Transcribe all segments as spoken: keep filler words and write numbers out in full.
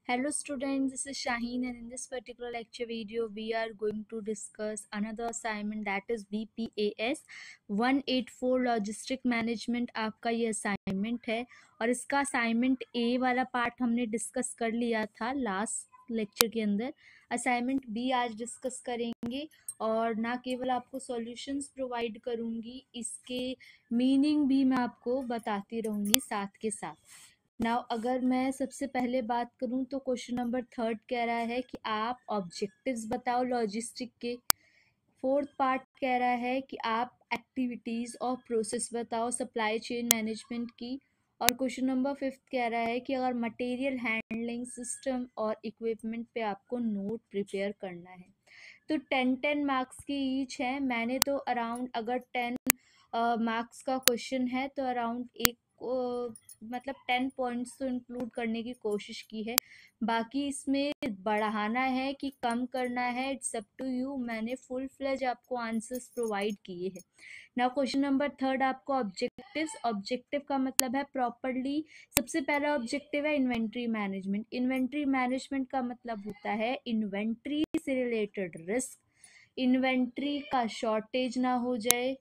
Hello students, this is Shaheen and in this particular lecture video we are going to discuss another assignment that is B P A S one eighty-four Logistic Management। आपका ये assignment है और इसका assignment ए वाला part हमने discuss कर लिया था लास्ट लेक्चर के अंदर। असाइनमेंट बी आज डिस्कस करेंगे और ना केवल आपको सॉल्यूशंस प्रोवाइड करूँगी, इसके मीनिंग भी मैं आपको बताती रहूँगी साथ के साथ। नाउ अगर मैं सबसे पहले बात करूं तो क्वेश्चन नंबर थर्ड कह रहा है कि आप ऑब्जेक्टिव्स बताओ लॉजिस्टिक के। फोर्थ पार्ट कह रहा है कि आप एक्टिविटीज़ और प्रोसेस बताओ सप्लाई चेन मैनेजमेंट की। और क्वेश्चन नंबर फिफ्थ कह रहा है कि अगर मटेरियल हैंडलिंग सिस्टम और इक्विपमेंट पे आपको नोट प्रिपेयर करना है। तो टेन टेन मार्क्स की ईच है। मैंने तो अराउंड अगर टेन मार्क्स का क्वेश्चन है तो अराउंड एक uh, मतलब टेन पॉइंट्स तो इंक्लूड करने की कोशिश की है। बाकी इसमें बढ़ाना है कि कम करना है, इट्स अप टू यू। मैंने फुल फ्लेज आपको आंसर्स प्रोवाइड किए हैं। नाउ क्वेश्चन नंबर थर्ड आपको ऑब्जेक्टिव्स। ऑब्जेक्टिव का मतलब है प्रॉपरली, सबसे पहला ऑब्जेक्टिव है इन्वेंट्री मैनेजमेंट। इन्वेंट्री मैनेजमेंट का मतलब होता है इन्वेंट्री से रिलेटेड रिस्क, इन्वेंट्री का शॉर्टेज ना हो जाए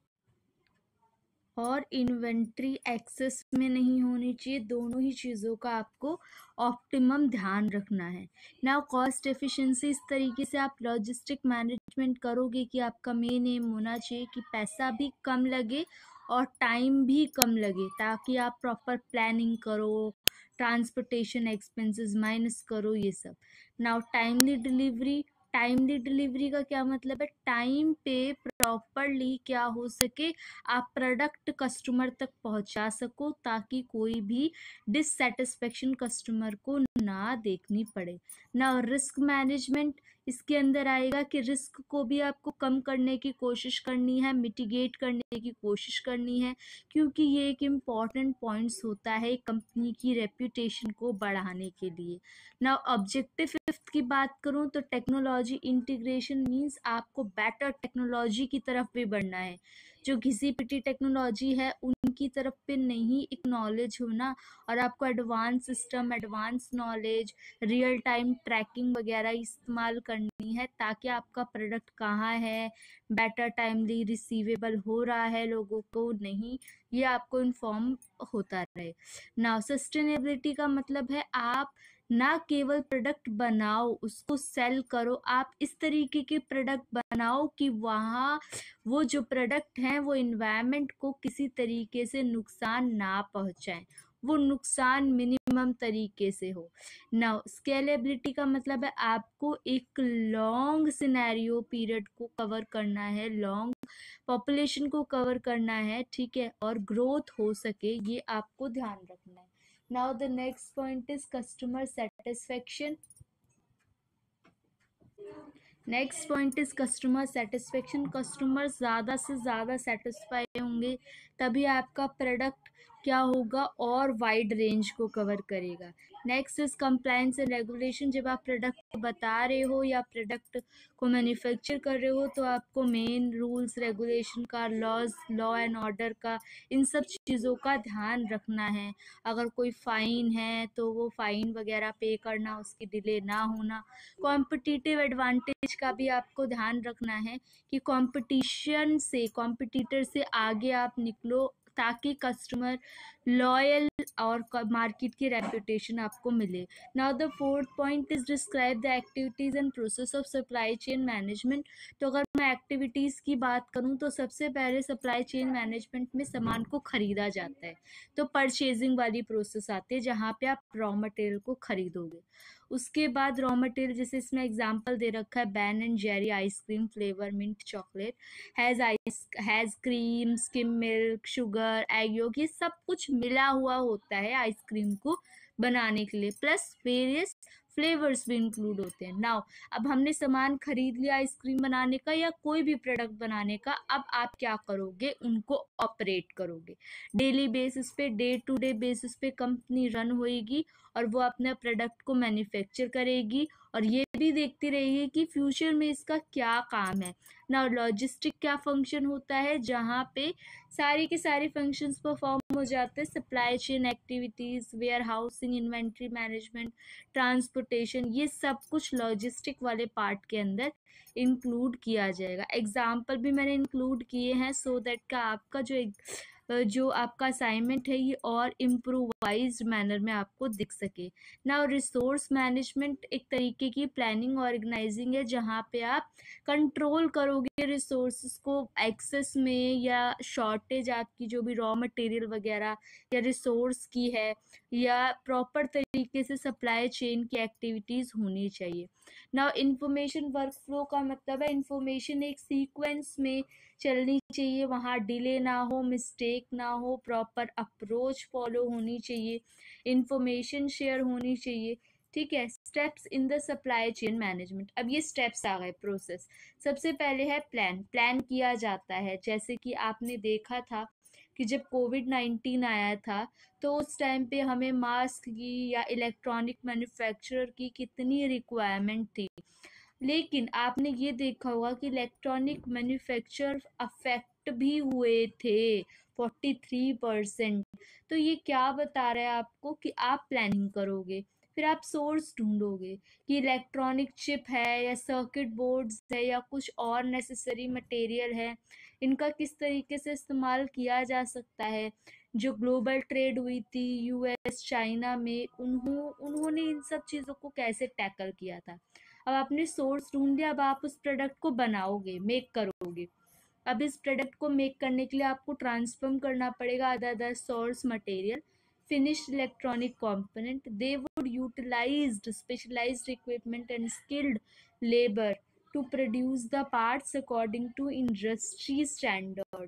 और इन्वेंट्री एक्सेस में नहीं होनी चाहिए। दोनों ही चीज़ों का आपको ऑप्टिमम ध्यान रखना है। नाउ कॉस्ट एफिशिएंसी, इस तरीके से आप लॉजिस्टिक मैनेजमेंट करोगे कि आपका मेन एम होना चाहिए कि पैसा भी कम लगे और टाइम भी कम लगे, ताकि आप प्रॉपर प्लानिंग करो, ट्रांसपोर्टेशन एक्सपेंसेस माइनस करो, ये सब। Now timely delivery. Timely delivery का क्या मतलब है? टाइम पे प्रॉपरली क्या हो सके, आप प्रोडक्ट कस्टमर तक पहुंचा सको ताकि कोई भी डिससेटिस्फेक्शन कस्टमर को ना देखनी पड़े। ना रिस्क मैनेजमेंट, इसके अंदर आएगा कि रिस्क को भी आपको कम करने की कोशिश करनी है, मिटिगेट करने की कोशिश करनी है, क्योंकि ये एक इम्पॉर्टेंट पॉइंट्स होता है कंपनी की रेप्यूटेशन को बढ़ाने के लिए। ना ऑब्जेक्टिव फिफ्थ की बात करूं तो टेक्नोलॉजी इंटीग्रेशन मीन्स आपको बेटर टेक्नोलॉजी की तरफ भी बढ़ना है। जो घिसी पिटी टेक्नोलॉजी है उनकी तरफ पे नहीं एक नॉलेज होना, और आपको advance system, advance knowledge, real time tracking वगैरह इस्तेमाल करनी है ताकि आपका प्रोडक्ट कहाँ है, बेटर टाइमली रिसीवेबल हो रहा है लोगों को नहीं, ये आपको इन्फॉर्म होता रहे। ना सस्टेनेबिलिटी का मतलब है आप ना केवल प्रोडक्ट बनाओ, उसको सेल करो। आप इस तरीके के प्रोडक्ट बनाओ कि वहाँ वो जो प्रोडक्ट हैं वो इन्वायरमेंट को किसी तरीके से नुकसान ना पहुँचाएं, वो नुकसान मिनिमम तरीके से हो। ना स्केलेबिलिटी का मतलब है आपको एक लॉन्ग सिनेरियो पीरियड को कवर करना है, लॉन्ग पॉपुलेशन को कवर करना है, ठीक है, और ग्रोथ हो सके, ये आपको ध्यान रखना है। Now the next point is customer satisfaction. Next point is customer satisfaction. Customer ज़्यादा से ज़्यादा सेटिस्फाई होंगे तभी आपका प्रोडक्ट क्या होगा और वाइड रेंज को कवर करेगा। Next is compliance and regulation. जब आप प्रोडक्ट बता रहे हो या प्रोडक्ट को मैन्युफैक्चर कर रहे हो तो आपको मेन रूल्स रेगुलेशन का, लॉज, लॉ एंड ऑर्डर का, इन सब चीज़ों का ध्यान रखना है। अगर कोई फ़ाइन है तो वो फ़ाइन वगैरह पे करना, उसकी डिले ना होना। कॉम्पिटिटिव एडवांटेज का भी आपको ध्यान रखना है कि कंपटीशन से, कॉम्पिटिटर से आगे आप निकलो ताकि कस्टमर लॉयल और मार्केट की रेपुटेशन आपको मिले। Now the fourth point is describe the activities and process of supply chain management. तो अगर मैं एक्टिविटीज़ की बात करूं तो सबसे पहले सप्लाई चेन मैनेजमेंट में सामान को खरीदा जाता है, तो परचेजिंग वाली प्रोसेस आती है जहाँ पे आप रॉ मटेरियल को खरीदोगे। उसके बाद रॉ मटेरियल, जैसे इसमें एग्जांपल दे रखा है Ben and Jerry ice cream flavour mint chocolate, has ice has cream, skim milk, sugar, egg yolk, ये सब कुछ मिला हुआ होता है आइसक्रीम को बनाने के लिए, प्लस वेरियस फ्लेवर्स भी इंक्लूड होते हैं। नाउ अब हमने सामान खरीद लिया आइसक्रीम बनाने का या कोई भी प्रोडक्ट बनाने का, अब आप क्या करोगे, उनको ऑपरेट करोगे डेली बेसिस पे, डे टू डे बेसिस पे कंपनी रन होएगी और वो अपने प्रोडक्ट को मैन्युफैक्चर करेगी और ये भी देखती रहेगी कि फ्यूचर में इसका क्या काम है। ना लॉजिस्टिक क्या फंक्शन होता है, जहाँ पे सारे के सारे फंक्शंस परफॉर्म हो जाते हैं, supply chain activities, warehousing, inventory management, transportation, ये सब कुछ लॉजिस्टिक वाले पार्ट के अंदर इंक्लूड किया जाएगा। एग्जाम्पल भी मैंने इंक्लूड किए हैं सो दैट का आपका जो जो आपका असाइनमेंट है ये और इम्प्रोवाइज्ड मैनर में आपको दिख सके। नाउ रिसोर्स मैनेजमेंट एक तरीके की प्लानिंग ऑर्गेनाइजिंग है, जहाँ पे आप कंट्रोल करोगे रिसोर्सेज को, एक्सेस में या शॉर्टेज आपकी जो भी रॉ मटेरियल वगैरह या रिसोर्स की है, या प्रॉपर तरीके से सप्लाई चेन की एक्टिविटीज़ होनी चाहिए। नाउ इंफॉर्मेशन वर्क फ्लो का मतलब है इंफॉर्मेशन एक सीक्वेंस में चलनी चाहिए, वहाँ डिले ना हो, मिस्टेक ना हो, प्रॉपर अप्रोच फॉलो होनी चाहिए, इंफॉर्मेशन शेयर होनी चाहिए। ठीक है। Steps in the supply chain management, अब ये स्टेप्स आ गए, प्रोसेस। सबसे पहले है प्लान। प्लान किया जाता है, जैसे कि आपने देखा था कि जब कोविड नाइन्टीन आया था तो उस टाइम पे हमें मास्क की या इलेक्ट्रॉनिक मैन्युफैक्चरर की कितनी रिक्वायरमेंट थी, लेकिन आपने ये देखा होगा कि इलेक्ट्रॉनिक मैन्युफैक्चर अफेक्ट भी हुए थे फोर्टी थ्री परसेंट। तो ये क्या बता रहा है आपको कि आप प्लानिंग करोगे, फिर आप सोर्स ढूंढोगे कि इलेक्ट्रॉनिक चिप है या सर्किट बोर्ड्स है या कुछ और नेसेसरी मटेरियल है, इनका किस तरीके से इस्तेमाल किया जा सकता है। जो ग्लोबल ट्रेड हुई थी यूएस चाइना में, उन्हों उन्होंने इन सब चीज़ों को कैसे टैकल किया था। अब आपने सोर्स ढूंढ लिया, अब आप उस प्रोडक्ट को बनाओगे, मेक करोगे। अब इस प्रोडक्ट को मेक करने के लिए आपको ट्रांसफॉर्म करना पड़ेगा other other source material, finished electronic component. They would utilized specialized equipment and skilled labor to produce the parts according to industry standard.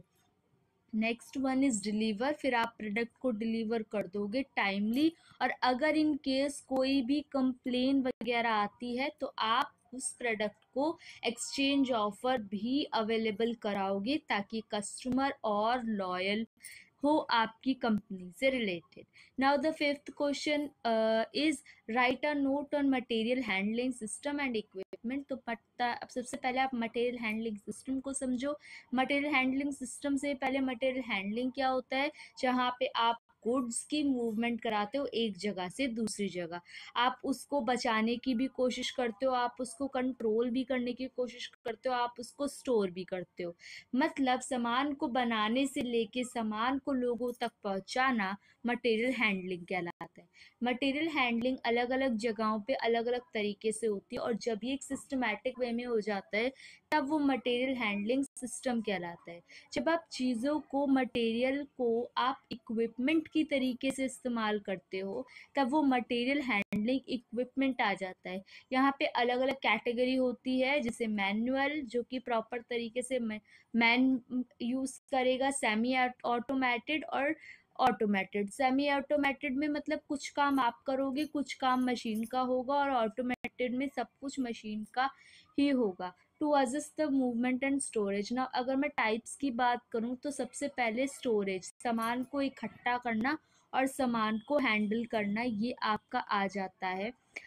Next one is deliver, फिर आप प्रोडक्ट को डिलीवर कर दोगे टाइमली, और अगर in case कोई भी complain वगैरह आती है तो आप उस प्रोडक्ट को एक्सचेंज ऑफर भी अवेलेबल कराओगे ताकि कस्टमर और लॉयल हो आपकी कंपनी से related. Now the fifth question is write a note on material handling system and equipment. तो पता, अब सबसे पहले आप मटेरियल हैंडलिंग सिस्टम को समझो। मटेरियल हैंडलिंग सिस्टम से पहले मटेरियल हैंडलिंग क्या होता है, जहाँ पे आप गुड्स की मूवमेंट कराते हो एक जगह से दूसरी जगह, आप उसको बचाने की भी कोशिश करते हो, आप उसको कंट्रोल भी करने की कोशिश करते हो, आप उसको स्टोर भी करते हो। मतलब सामान को बनाने से लेके सामान को लोगों तक पहुंचाना मटेरियल हैंडलिंग कहलाता है। मटेरियल हैंडलिंग अलग अलग जगहों पे अलग अलग तरीके से होती है, और जब ये एक सिस्टमैटिक वे में हो जाता है तब वो मटेरियल हैंडलिंग सिस्टम कहलाता है। जब आप चीज़ों को, मटेरियल को आप इक्विपमेंट की तरीके से इस्तेमाल करते हो तब वो मटेरियल हैंडलिंग इक्विपमेंट आ जाता है। यहाँ पे अलग अलग कैटेगरी होती है, जैसे मैनुअल जो कि प्रॉपर तरीके से मैन यूज़ करेगा, सेमी ऑटोमेटेड और ऑटोमेटेड। सेमी ऑटोमेटेड में मतलब कुछ काम आप करोगे, कुछ काम मशीन का होगा, और ऑटोमेटेड में सब कुछ मशीन का ही होगा। To assist the movement and storage. ना अगर मैं टाइप्स की बात करूं तो सबसे पहले स्टोरेज, सामान को इकट्ठा करना और सामान को हैंडल करना, ये आपका आ जाता है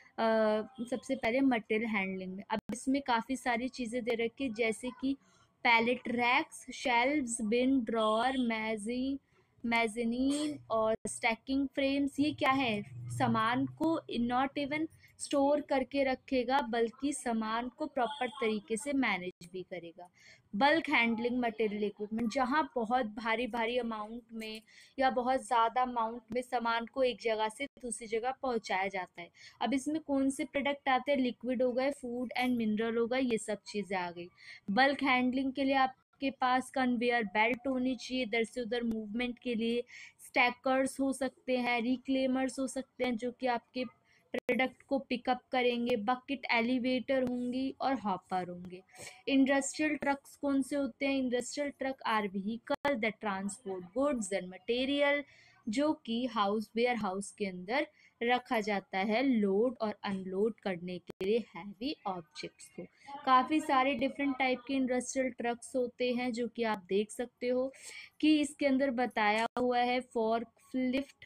uh, सबसे पहले मटेरियल हैंडलिंग में। अब इसमें काफ़ी सारी चीज़ें दे रखी, जैसे कि pallet racks, shelves, bin, drawer, मैजी मैजनीन और स्टैकिंग फ्रेम्स। ये क्या है, सामान को नॉट इवन स्टोर करके रखेगा बल्कि सामान को प्रॉपर तरीके से मैनेज भी करेगा। बल्क हैंडलिंग मटेरियल इक्विपमेंट, जहाँ बहुत भारी भारी अमाउंट में या बहुत ज़्यादा अमाउंट में सामान को एक जगह से दूसरी जगह पहुँचाया जाता है। अब इसमें कौन से प्रोडक्ट आते हैं, लिक्विड हो गए, फूड एंड मिनरल हो गए, ये सब चीज़ें आ गई। बल्क हैंडलिंग के लिए आप के पास कन्वेयर बेल्ट होनी चाहिए इधर से उधर मूवमेंट के लिए, स्टैकर्स हो सकते हैं, रिक्लेमर्स हो सकते हैं जो कि आपके प्रोडक्ट को पिकअप करेंगे, बकेट एलिवेटर होंगी और हॉपर होंगे। इंडस्ट्रियल ट्रक्स कौन से होते हैं, industrial truck are vehicle that transport goods and material, जो कि हाउस वेयर हाउस के अंदर रखा जाता है लोड और अनलोड करने के लिए हैवी ऑब्जेक्ट्स को। काफ़ी सारे डिफरेंट टाइप के इंडस्ट्रियल ट्रक्स होते हैं जो कि आप देख सकते हो कि इसके अंदर बताया हुआ है। फॉर्कलिफ्ट,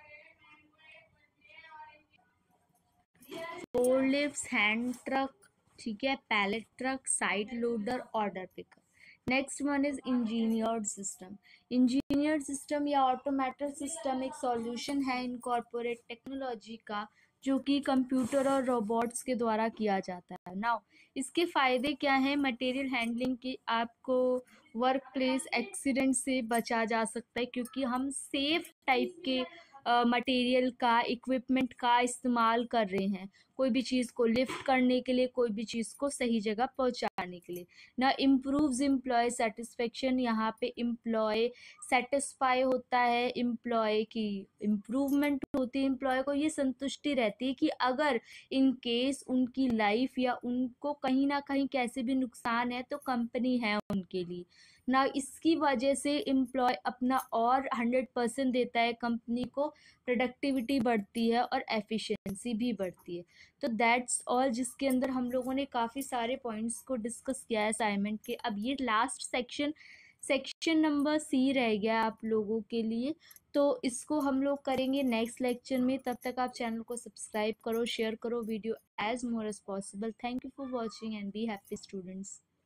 फोरलिफ्ट्स, हैंड ट्रक, ठीक है, pallet truck, side loader, order picker. Next one is engineered system. Engineered system या ऑटोमेटेड सिस्टम एक सॉल्यूशन है इनकॉर्पोरेट टेक्नोलॉजी का जो कि कंप्यूटर और रोबोट्स के द्वारा किया जाता है। नाउ इसके फायदे क्या हैं? मटेरियल हैंडलिंग की आपको वर्क प्लेस एक्सीडेंट से बचा जा सकता है क्योंकि हम सेफ टाइप के मटेरियल का, इक्विपमेंट का इस्तेमाल कर रहे हैं कोई भी चीज़ को लिफ्ट करने के लिए, कोई भी चीज़ को सही जगह पहुंचाने के लिए। ना इम्प्रूव्स एम्प्लॉय सेटिस्फेक्शन, यहाँ पे एम्प्लॉय सेटिस्फाई होता है, एम्प्लॉय की इम्प्रूवमेंट होती है, एम्प्लॉय को ये संतुष्टि रहती है कि अगर इन केस उनकी लाइफ या उनको कहीं ना कहीं कैसे भी नुकसान है तो कंपनी है उनके लिए। ना इसकी वजह से एम्प्लॉय अपना और हंड्रेड परसेंट देता है कंपनी को, प्रोडक्टिविटी बढ़ती है और एफिशिएंसी भी बढ़ती है। तो दैट्स ऑल, जिसके अंदर हम लोगों ने काफ़ी सारे पॉइंट्स को डिस्कस किया है असाइनमेंट के। अब ये last section section number C रह गया आप लोगों के लिए, तो इसको हम लोग करेंगे नेक्स्ट लेक्चर में। तब तक आप चैनल को सब्सक्राइब करो, शेयर करो video as more as possible. Thank you for watching and be happy students.